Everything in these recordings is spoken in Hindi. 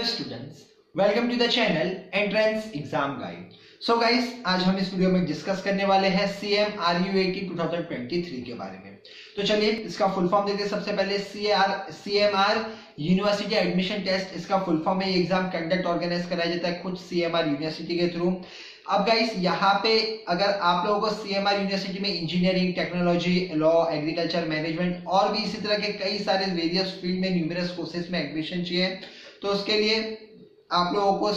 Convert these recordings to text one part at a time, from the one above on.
students, welcome to the channel Entrance Exam Guide. So guys, आज हम इस वीडियो में डिस्कस करने वाले हैं CMRUAT 2023 के बारे में। तो चलिए इसका फुल फॉर्म देखते हैं। सबसे पहले CMR यूनिवर्सिटी एडमिशन टेस्ट, इसका फुल फॉर्म है। ये एग्जाम कंडक्ट ऑर्गेनाइज कराया जाता है खुद CMR यूनिवर्सिटी के थ्रू। अब गाइस यहाँ पे अगर आप लोगों को CMR यूनिवर्सिटी में engineering, technology, law, agriculture, management और भी इसी तरह के कई सारे वेरियस फील्ड में न्यूमरस कोर्सेज में एडमिशन चाहिए, तो उसके लिए आप लोगों को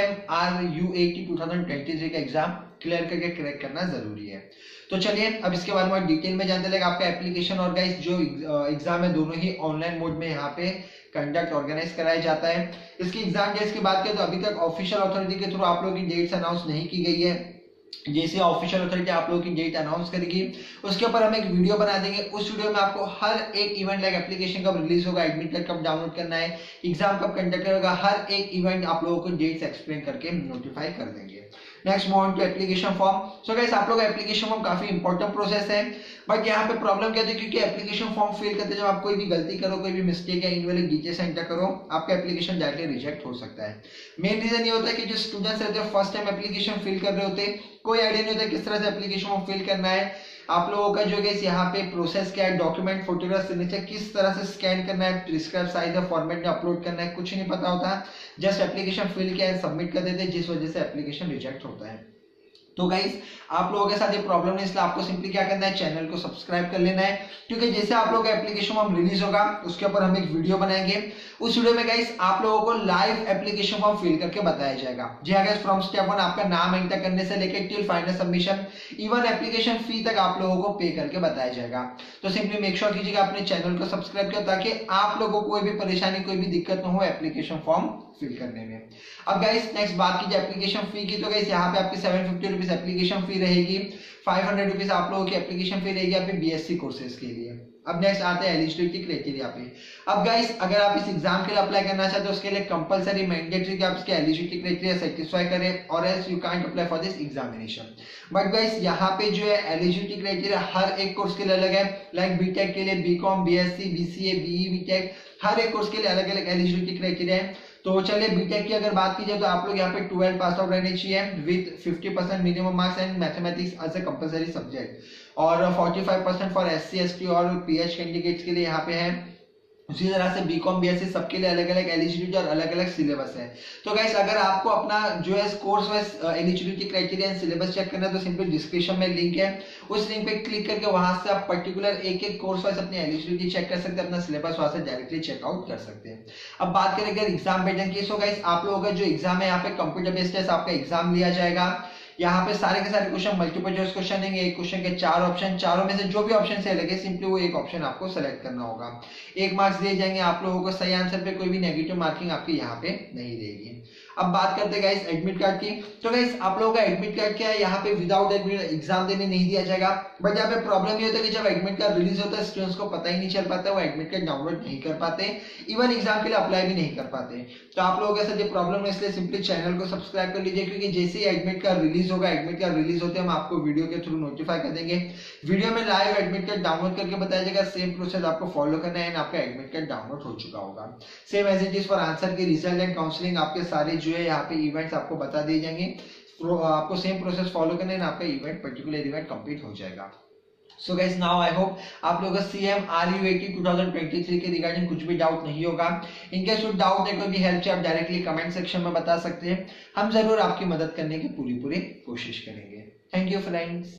CMRUAT 2023 का एग्जाम क्लियर करके क्रैक करना जरूरी है। तो चलिए अब इसके बारे में डिटेल में जानते लगे। आपका एप्लीकेशन और गाइस जो एग्जाम है दोनों ही ऑनलाइन मोड में यहाँ पे कंडक्ट ऑर्गेनाइज कराया जाता है। इसकी एग्जाम डेट्स की बात करें तो अभी तक ऑफिशियल अथॉरिटी के थ्रू आप लोगों की डेट्स अनाउंस नहीं की गई है। जैसे ऑफिशियल अथॉरिटी आप लोगों की डेट अनाउंस करेगी उसके ऊपर हम एक वीडियो बना देंगे। उस वीडियो में आपको हर एक इवेंट लाइक एप्लीकेशन कब रिलीज होगा, एडमिट कार्ड कब डाउनलोड करना है, एग्जाम कब कंडक्ट होगा, हर एक इवेंट आप लोगों को डेट्स एक्सप्लेन करके नोटिफाई कर देंगे। Next move on to application form. So guys आप लोग एप्लीकेशन फॉर्म काफी इंपॉर्टेंट प्रोसेस है, बट यहाँ पे प्रॉब्लम क्या है क्योंकि एप्लीकेशन फॉर्म फिल करते जब आप कोई भी गलती करो, कोई भी मिस्टेक या इनवैलिड डिटेल्स एंटर करो, आपका एप्लीकेशन डायरेक्टली रिजेक्ट हो सकता है। मेन रीजन ये होता है कि जो स्टूडेंट्स रहते हैं फर्स्ट टाइम एप्लीकेशन फिल कर रहे होते हैं, कोई आइडिया नहीं होता किस तरह से एप्लीकेशन फॉर्म फिल करना है। आप लोगों का जो है यहाँ पे प्रोसेस क्या है, डॉक्यूमेंट, फोटोग्राफ, सिग्नेचर किस तरह से स्कैन करना है, प्रिस्क्राइब साइज और फॉर्मेट में अपलोड करना है, कुछ नहीं पता होता। जस्ट एप्लीकेशन फिल किया है, सबमिट कर देते हैं, जिस वजह से एप्लीकेशन रिजेक्ट होता है। तो गाइस आप लोगों के साथ ये प्रॉब्लम है, इसलिए आपको सिंपली क्या करना है, चैनल को सब्सक्राइब कर लेना है, क्योंकि जैसे आप लोगों का एप्लीकेशन फॉर्म रिलीज होगा उसके ऊपर हम एक वीडियो बनाएंगे। उस वीडियो में गाइस आप लोगों को लाइव एप्लीकेशन फॉर्म फिल करके बताया जाएगा। जी हाँ गाइस, फ्रॉम स्टेप 1 आपका नाम एंटर करने से लेकर till final submission, even application fee तक आप लोगों को पे करके बताया जाएगा। तो सिंपली मेक श्योर कीजिएगा अपने चैनल को सब्सक्राइब करें ताकि आप लोगों को कोई भी परेशानी, कोई भी दिक्कत न हो एप्लीकेशन फॉर्म फिल करने में। अब गाइस नेक्स्ट बात कीजिए एप्लीकेशन फी की, तो गाइस यहाँ पे आपकी 750 रुपीज एप्लीकेशन फी रहेगी, 500 रुपीज आप लोगों की एप्लीकेशन फी रहेगी आपके BSc कोर्सेज के लिए। अब नेक्स्ट आते हैं एलिजिबिलिटी क्राइटेरिया पे। अब गाइस अगर आप इस एग्जाम के लिए अप्लाई करना चाहते हो उसके लिए कंपलसरी मैंडेटरी कि आप इसके एलिजिबिलिटी क्राइटेरिया सेटिस्फाई करें और else you can't apply for this examination. But guys यहाँ पे जो है एलिजिबिलिटी क्राइटेरिया हर एक कोर्स के लिए अलग है। लाइक बीटेक के लिए BCom, BSc, BCA, BE, BTech हर एक कोर्स के लिए अलग अलग एलिजिबिलिटी क्राइटेरिया है। तो चलिए बीटेक की अगर बात की जाए तो आप लोग यहाँ पे 12 पास आउट रहने चाहिए with 50% minimum marks and mathematics as a compulsory subject, और 45% फॉर SC, ST और PH कैंडिडेट्स के लिए यहाँ पे है। उसी तरह से BCom, BSc सबके लिए अलग अलग एलिजिबिलिटी और अलग अलग सिलेबस है। तो गाइस अगर आपको अपना जो है course wise eligibility criteria and syllabus check करना है तो सिंपली डिस्क्रिप्शन में लिंक है, उस लिंक पे क्लिक करके वहां से आप पर्टिकुलर एक एक कोर्स वाइज अपनी एलिजिबिलिटी चेक कर सकते हैं, अपना सिलेबस वहां से डायरेक्टली चेकआउट कर सकते हैं। अब बात करें अगर एग्जाम पैटर्न की, सो गाइस आप लोगों का जो एग्जाम है यहाँ पे कंप्यूटर बेस्ड टेस्ट आपका एग्जाम लिया जाएगा। यहाँ पे सारे के सारे क्वेश्चन मल्टीपल चॉइस क्वेश्चन है, एक क्वेश्चन के 4 ऑप्शन, चारों में से जो भी ऑप्शन सही लगे सिंपली वो एक ऑप्शन आपको सेलेक्ट करना होगा। 1 मार्क्स दिए जाएंगे आप लोगों को, सही आंसर पे कोई भी नेगेटिव मार्किंग आपकी यहाँ पे नहीं रहेगी। अब बात करते हैं गाइस एडमिट कार्ड की, तो गाइस आप लोगों का एडमिट कार्ड क्या है, यहाँ पे विदाउट एडमिट एग्जाम देने नहीं दिया जाएगा। बट यहाँ पे प्रॉब्लम ये होता है कि जब एडमिट कार्ड रिलीज होता है स्टूडेंट्स को पता ही नहीं चल पाता, वो एडमिट कार्ड डाउनलोड नहीं कर पाते, इवन एग्जाम के लिए अप्लाई भी नहीं कर पाते। तो आप लोगों के साथ ये प्रॉब्लम है, इसलिए सिंपली चैनल को सब्सक्राइब कर लीजिए, क्योंकि जैसे ही एडमिट कार्ड रिलीज होगा, एडमिट कार्ड रिलीज होते हम आपको वीडियो के थ्रू नोटिफाई कर देंगे। वीडियो में लाइव एडमिट कार्ड डाउनलोड करके बताया जाएगा, सेम प्रोसेस आपको फॉलो करना है एंड आपका एडमिट कार्ड डाउनलोड हो चुका होगा। Same as it is for answer key result and counselling आपके सारे जो है यहाँ पे इवेंट्स आपको बता दिए जाएंगे। आपको सेम प्रोसेस फॉलो करना है, आपका इवेंट पर्टिकुलर इवेंट कंप्लीट हो जाएगा। So guys now I hope आप लोगों को CMRUAT 2023 के रिगार्डिंग कुछ भी डाउट नहीं होगा। इनकेस कोई डाउट है, कोई भी हेल्प चाहिए, आप डायरेक्टली कमेंट सेक्शन में बता सकते हैं, हम जरूर आपकी मदद करने की पूरी कोशिश करेंगे। Thank you friends.